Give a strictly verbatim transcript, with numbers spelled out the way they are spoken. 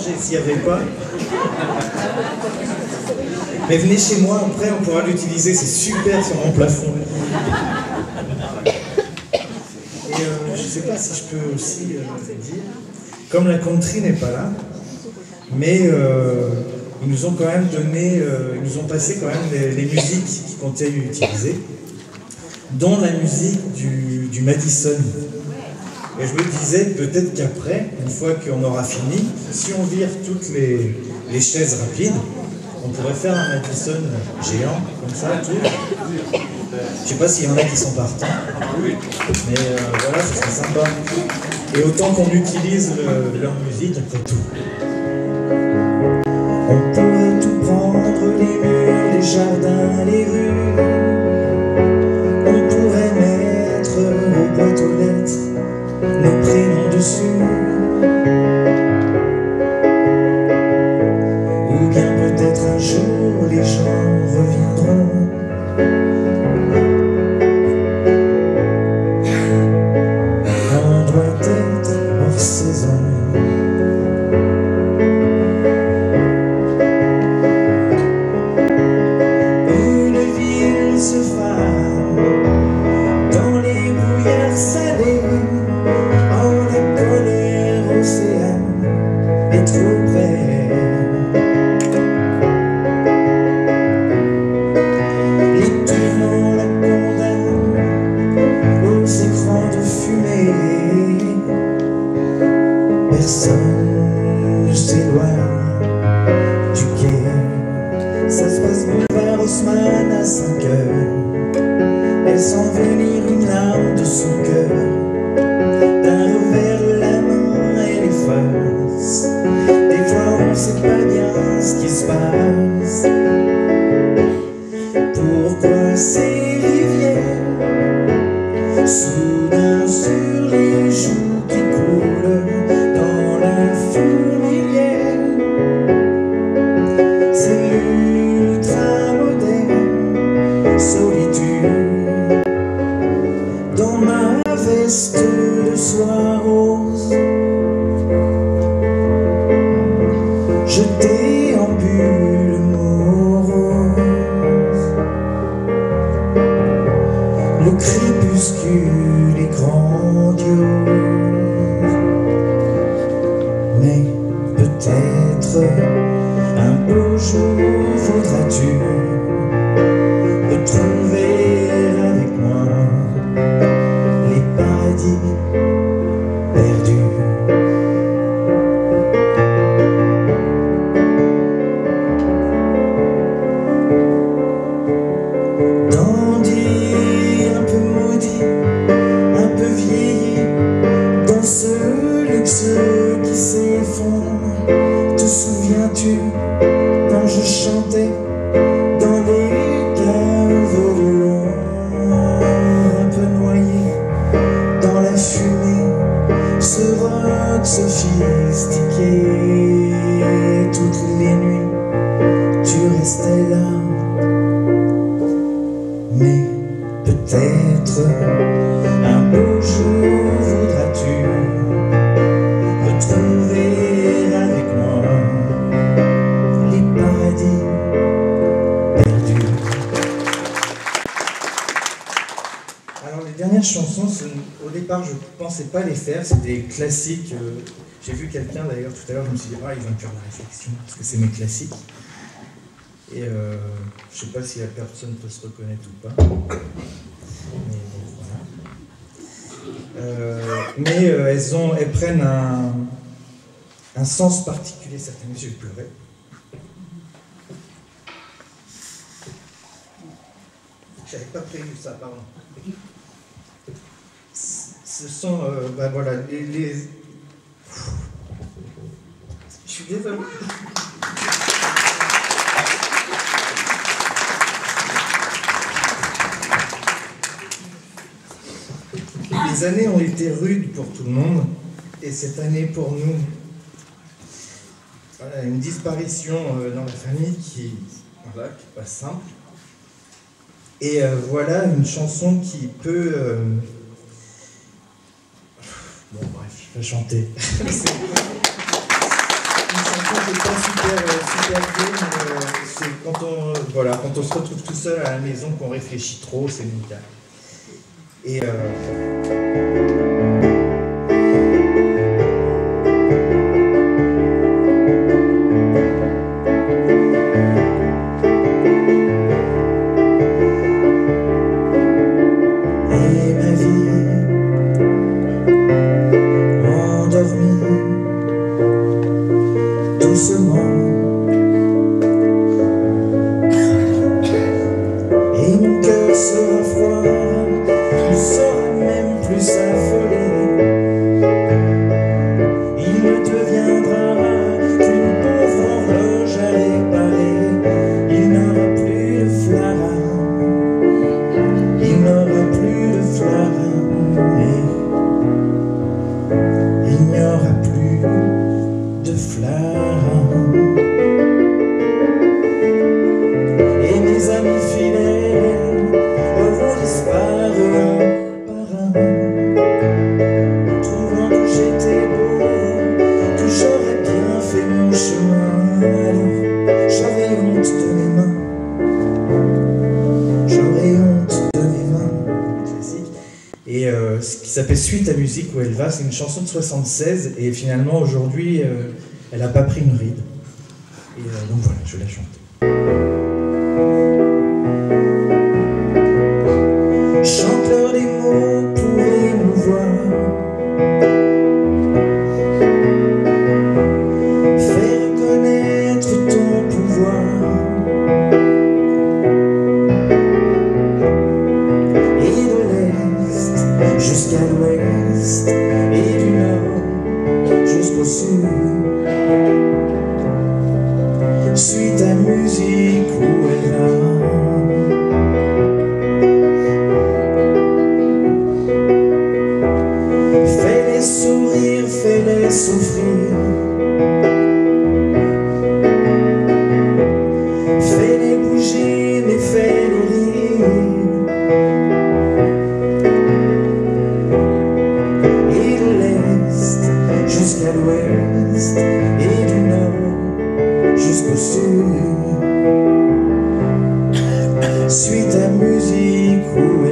changer s'il n'y avait pas. Mais venez chez moi, après on pourra l'utiliser, c'est super sur mon plafond. Et euh, je ne sais pas si je peux aussi euh, dire, comme la country n'est pas là, mais euh, ils nous ont quand même donné, euh, ils nous ont passé quand même les, les musiques qu'ils comptaient utiliser, dont la musique du, du Madison. Et je me disais peut-être qu'après, une fois qu'on aura fini, si on vire toutes les, les chaises rapides, on pourrait faire un Madison géant, comme ça, tout. Je sais pas s'il y en a qui sont partants, mais euh, voilà, ce serait sympa. Et autant qu'on utilise le, leur musique après tout. On pourrait tout prendre, les murs, les jardins, les rues. On pourrait mettre aux boîtes aux lettres nos prénoms dessus. Ou bien peut-être un jour les gens reviendront. On doit être hors saison. Personne ne s'éloigne du quai. Ça se passe boulevard Haussmann à cinq heures. Elle sent venir une larme de son cœur. D'un revers de la main elle efface. Des fois on sait pas bien ce qui se passe. Pourquoi ces rivières soudain sur les joues qui coulent dans la fourmilière? C'est l'ultra moderne solitude dans ma veste de soie rose. Je déambule morose. Le crépuscule est grandiose, mais peut-être un beau jour voudras-tu retrouver avec moi les paradis perdus. Dandy, un peu maudit, un peu vieilli, dans ce luxe qui s'effondre. Te souviens-tu quand je chantais dans les caves de l'ombre, un peu noyé dans la fumée, ce rock sophistiqué? Toutes les nuits tu restais là, mais peut-être un beau jour voudras-tu retrouver avec moi les paradis perdus. Alors les dernières chansons, au départ je ne pensais pas les faire, c'est des classiques. euh, J'ai vu quelqu'un d'ailleurs tout à l'heure, je me suis dit, ah, ils vont faire la réflexion, parce que c'est mes classiques. Et euh, je ne sais pas si la personne peut se reconnaître ou pas. Mais bon, voilà. Euh, mais euh, elles, ont, elles prennent un, un sens particulier, certaines. J'ai pleuré. J'avais pas prévu ça, pardon. Ce sont, euh, ben voilà, les, les... Je suis désolé. Les années ont été rudes pour tout le monde, et cette année pour nous, voilà, une disparition euh, dans la famille qui, voilà, qui n'est pas simple. Et euh, voilà une chanson qui peut... Euh... Bon bref, je vais chanter. C'est une chanson c'était pas super, euh, super gai, mais euh, c'est quand on, voilà, quand on se retrouve tout seul à la maison qu'on réfléchit trop, c'est nickel. Et euh, doucement, et mon cœur sera froid, ne saura même plus s'affoler. Il ne deviendra qu'une pauvre horloge à réparer. Il n'aura plus de Flara, il n'aura plus de Flara, il n'y aura plus de Flara. Et mes amis fidèles vont disparaître un par un, trouvant que j'étais beau, que j'aurais bien fait mon chemin. Alors j'aurais honte de mes mains, j'aurais honte de mes mains. Classique. Et euh, ce qui s'appelle Suite à musique où elle va, c'est une chanson de soixante-seize, et finalement aujourd'hui euh, elle n'a pas pris une ride. Et euh, donc voilà, je vais la chanter. Chante-leur des mots pour émouvoir, fais reconnaître ton pouvoir, et de l'Est jusqu'à l'Ouest, et du Nord jusqu'au Sud. Suis ta musique où elle va. Fais-les sourire, fais-les souffrir. Fais-les bouger, mais fais-les rire. Et de l'Est jusqu'à l'Ouest, et du Nord jusqu'au Sud. Suis ta musique où